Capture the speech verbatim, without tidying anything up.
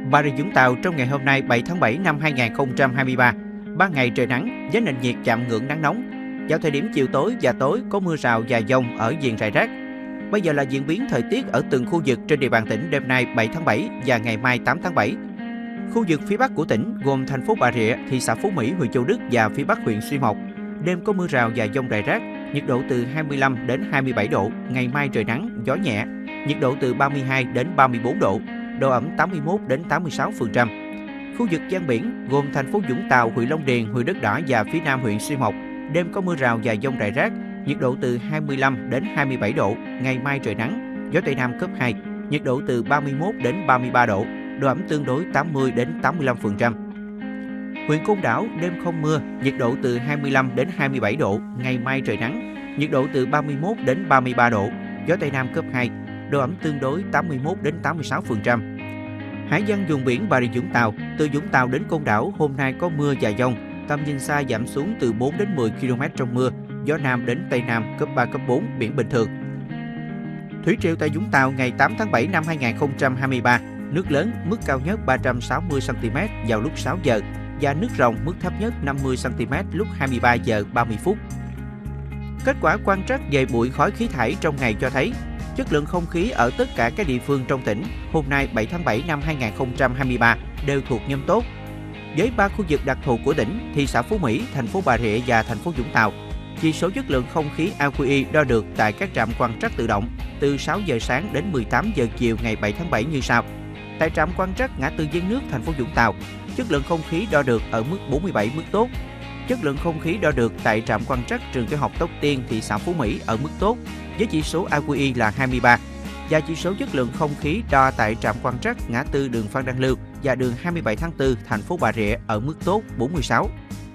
Bà Rịa Vũng Tàu trong ngày hôm nay bảy tháng bảy năm hai nghìn không trăm hai mươi ba, ban ngày trời nắng với nền nhiệt chạm ngưỡng nắng nóng. Vào thời điểm chiều tối và tối có mưa rào và dông ở diện rải rác. Bây giờ là diễn biến thời tiết ở từng khu vực trên địa bàn tỉnh đêm nay bảy tháng bảy và ngày mai tám tháng bảy. Khu vực phía Bắc của tỉnh gồm thành phố Bà Rịa, thị xã Phú Mỹ, huyện Châu Đức và phía Bắc huyện Xuyên Mộc. Đêm có mưa rào và dông rải rác, nhiệt độ từ hai mươi lăm đến hai mươi bảy độ, ngày mai trời nắng, gió nhẹ, nhiệt độ từ ba mươi hai đến ba mươi bốn độ, độ ẩm tám mươi mốt đến tám mươi sáu phần trăm. Khu vực ven biển gồm thành phố Vũng Tàu, huyện Long Điền, huyện Đất Đỏ và phía Nam huyện Xuyên Mộc. Đêm có mưa rào và dông rải rác, nhiệt độ từ hai mươi lăm đến hai mươi bảy độ, ngày mai trời nắng, gió Tây Nam cấp hai, nhiệt độ từ ba mươi mốt đến ba mươi ba độ, độ ẩm tương đối tám mươi đến tám mươi lăm phần trăm. Huyện Côn Đảo đêm không mưa, nhiệt độ từ hai mươi lăm đến hai mươi bảy độ, ngày mai trời nắng, nhiệt độ từ ba mươi mốt đến ba mươi ba độ, gió Tây Nam cấp hai, độ ẩm tương đối tám mươi mốt đến tám mươi sáu phần trăm. Hải văn vùng biển Bà Rịa Vũng Tàu, từ Vũng Tàu đến Côn Đảo hôm nay có mưa và dông, tầm nhìn xa giảm xuống từ bốn đến mười ki lô mét trong mưa, gió Nam đến Tây Nam cấp ba, cấp bốn, biển bình thường. Thủy triều tại Vũng Tàu ngày tám tháng bảy năm hai nghìn không trăm hai mươi ba, nước lớn, mức cao nhất ba trăm sáu mươi xăng ti mét vào lúc sáu giờ và nước ròng mức thấp nhất năm mươi xăng ti mét lúc hai mươi ba giờ ba mươi phút. Kết quả quan trắc về bụi khói khí thải trong ngày cho thấy chất lượng không khí ở tất cả các địa phương trong tỉnh hôm nay bảy tháng bảy năm hai nghìn không trăm hai mươi ba đều thuộc nhóm tốt. Với ba khu vực đặc thù của tỉnh, thị xã Phú Mỹ, thành phố Bà Rịa và thành phố Vũng Tàu, chỉ số chất lượng không khí a quy i đo được tại các trạm quan trắc tự động từ sáu giờ sáng đến mười tám giờ chiều ngày bảy tháng bảy như sau. Tại trạm quan trắc ngã tư Giếng Nước, thành phố Vũng Tàu, chất lượng không khí đo được ở mức bốn mươi bảy, mức tốt. Chất lượng không khí đo được tại trạm quan trắc trường tiểu học Tóc Tiên, thị xã Phú Mỹ ở mức tốt với chỉ số a quy i là hai mươi ba, và chỉ số chất lượng không khí đo tại trạm quan trắc ngã tư đường Phan Đăng Lưu và đường hai mươi bảy tháng tư, thành phố Bà Rịa ở mức tốt bốn mươi sáu.